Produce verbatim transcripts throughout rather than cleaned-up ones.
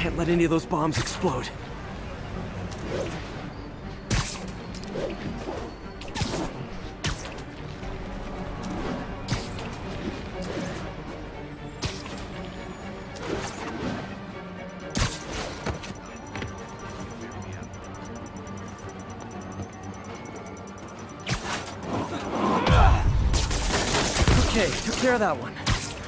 can't let any of those bombs explode. Okay, took care of that one.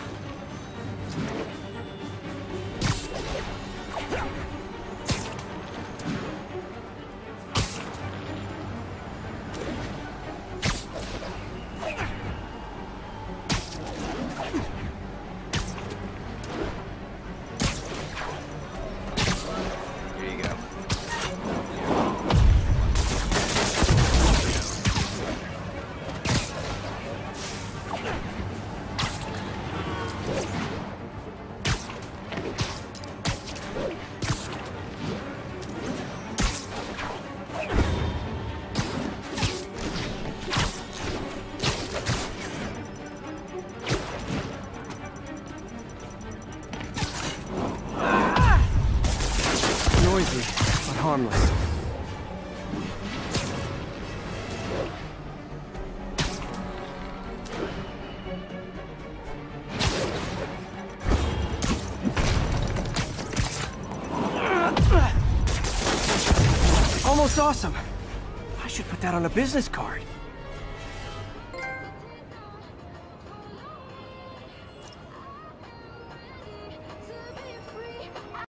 Noisy, but harmless. Almost awesome. I should put that on a business card.